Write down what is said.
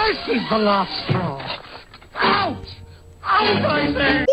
This is the last straw. Out! Out, I say!